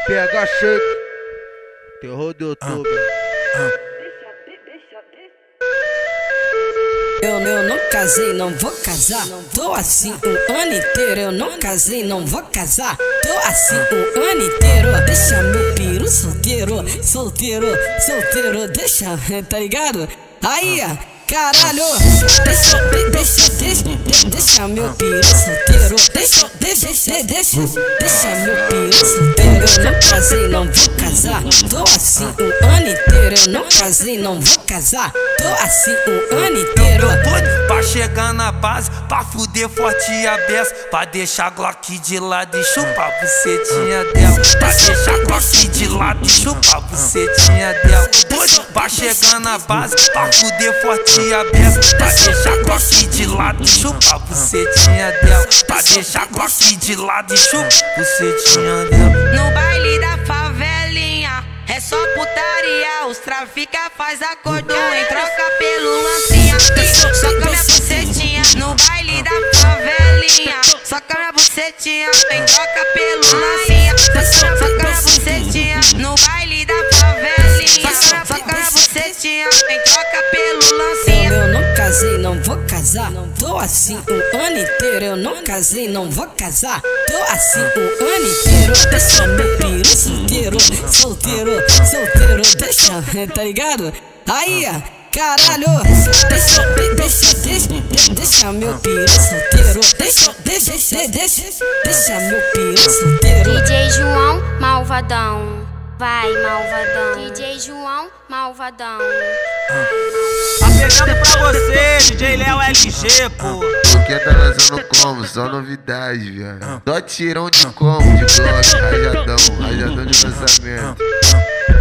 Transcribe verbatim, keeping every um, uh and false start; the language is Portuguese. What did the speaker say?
P H Shake, terror do YouTube. Eu, eu não casei, não vou casar. Tô assim um ano inteiro. Eu não casei, não vou casar. Tô assim um ano inteiro. Deixa meu piru solteiro, solteiro, solteiro. Deixa, tá ligado? Aí, caralho. Deixa, deixa, deixa, deixa meu piru solteiro. Deixa, deixa, deixa, deixa meu piru solteiro. Eu não casei, não vou casar. Tô assim um ano inteiro. Eu não casei, não vou casar. Tô assim um ano inteiro. Pra chegar na base, pra fuder forte e a beça, pra deixar Glock de lado e chupar a bucetinha dela. Pra deixar Glock de lado e chupar a bucetinha dela. Pra chegar na base, pra fuder forte e a beça, pra deixar Glock de lado e chupar a bucetinha dela. Pra deixar Glock de lado e chupar a bucetinha dela. No baile da favelinha é só putaria, os trafica faz acordo em troca pelo lancinha. Soca minha bucetinha no baile da favelinha. Soca minha bucetinha em troca pelo lancinha. Soca minha bucetinha no baile da favelinha. Soca minha bucetinha em troca pelo lancinha. Eu não casei, não vou casar. Tô assim um ano inteiro. Eu não casei, não vou casar. Tô assim um ano inteiro. Deixa meu piru solteiro, solteiro, solteiro. Deixa, tá ligado? Aí, caralho. Deixa, deixa, deixa, deixa meu piru solteiro. Deixa, deixa, deixa, deixa meu piru solteiro. D J João Malvadão, vai malvadão. D J João Malvadão. Tá pegando pra você, D J Léo L G, pô. Porque tá lançando como? Só novidade, viado. Só tirão de como, de bloco, rajadão, rajadão de lançamento.